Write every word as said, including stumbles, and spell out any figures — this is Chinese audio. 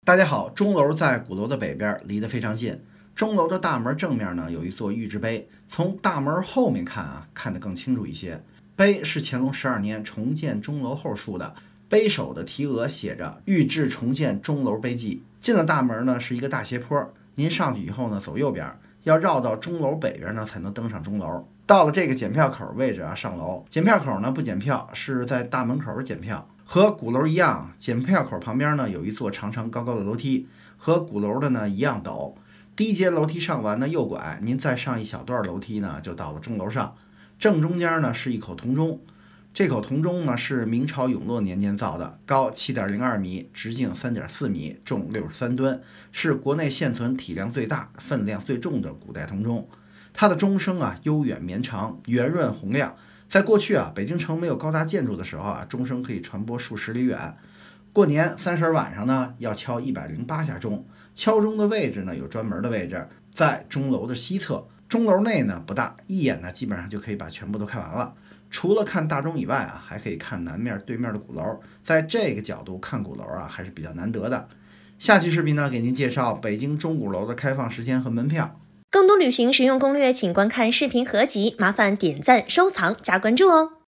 大家好，钟楼在鼓楼的北边，离得非常近。钟楼的大门正面呢有一座玉制碑，从大门后面看啊，看得更清楚一些。碑是乾隆十二年重建钟楼后竖的，碑首的题额写着"御制重建钟楼碑记"。进了大门呢是一个大斜坡，您上去以后呢走右边，要绕到钟楼北边呢才能登上钟楼。到了这个检票口位置啊，上楼。检票口呢不检票，是在大门口检票。和鼓楼一样，检票口旁边呢有一座长长高高的楼梯，和鼓楼的呢一样陡。第一节楼梯上完呢右拐，您再上一小段楼梯呢就到了钟楼上。正中间呢是一口铜钟，这口铜钟呢是明朝永乐年间造的，高 七点零二米，直径 三点四米，重六十三吨，是国内现存体量最大、分量最重的古代铜钟。它的钟声啊悠远绵长，圆润洪亮。在过去啊，北京城没有高大建筑的时候啊，钟声可以传播数十里远。过年三十晚上呢，要敲一百零八下钟。敲钟的位置呢有专门的位置，在钟楼的西侧。钟楼内呢不大，一眼呢基本上就可以把全部都看完了。除了看大钟以外啊，还可以看南面对面的鼓楼。在这个角度看鼓楼啊，还是比较难得的。下期视频呢，给您介绍北京钟鼓楼的开放时间和门票。 更多旅行实用攻略，请观看视频合集，麻烦点赞、收藏、加关注哦。